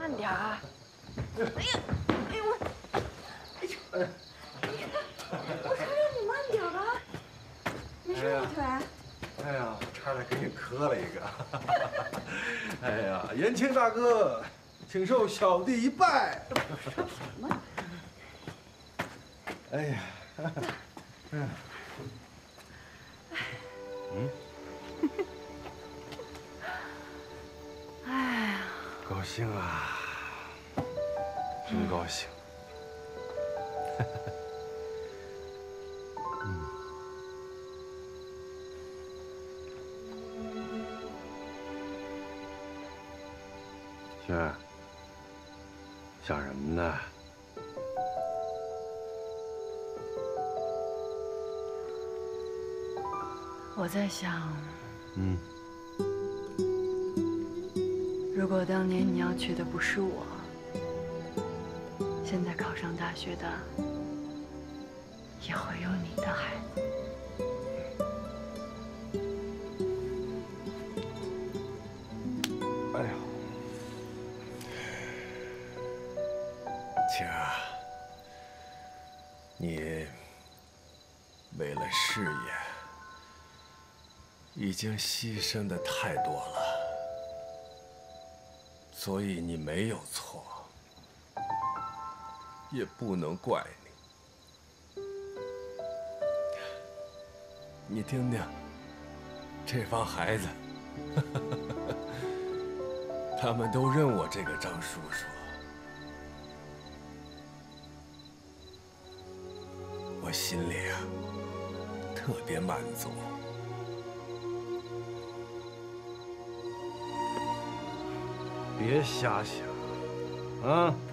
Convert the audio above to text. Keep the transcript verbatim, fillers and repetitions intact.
慢点啊！哎呀，哎呦我，哎呦，哎呀，我说让你慢点吧，没事吧，腿？ 哎呀，差点给你磕了一个。哎呀，延庆大哥，请受小弟一拜。 说什么？ 哎呀，嗯，嗯， 哎呀， 高兴啊，真高兴。嗯，轩儿，想什么呢？ 我在想， 嗯， 如果当年你要娶的不是我，现在考上大学的也会有你的孩子。 哎呦， 晴儿，你为了事业已经牺牲的太多了，所以你没有错，也不能怪你。你听听，这帮孩子，他们都认我这个张叔叔。我心里啊，特别满足。 别瞎想，啊！